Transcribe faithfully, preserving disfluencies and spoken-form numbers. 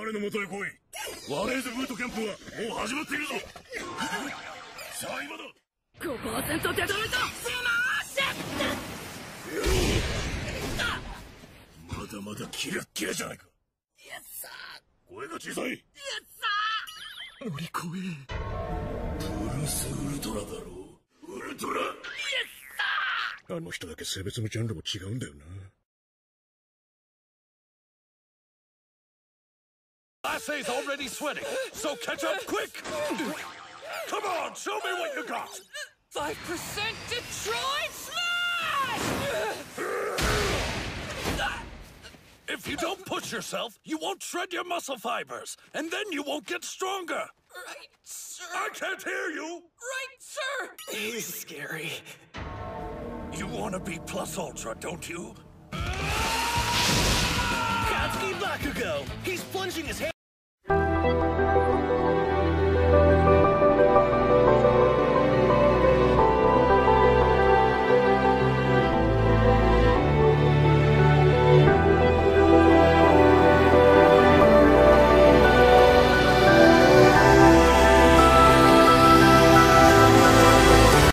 彼の元へ来い。ワレーズブートキャンプはもう始まっているぞ。さあ今だ。 ごパーセントデトロイトスマッシュ。まだまだキラッキラじゃないか。 イエスサー。声が小さい。イエスサー。 乗り越え。ブルースウルトラだろう。ウルトラ。イエスサー。あの人だけ性別もジャンルも違うんだよな。 Assay's already sweating, so catch up quick! Come on, show me what you got! Five percent Detroit Smash! If you don't push yourself, you won't shred your muscle fibers, and then you won't get stronger! Right, sir! I can't hear you! Right, sir! He's scary. You want to be plus ultra, don't you? Katsuki Bakugo! He's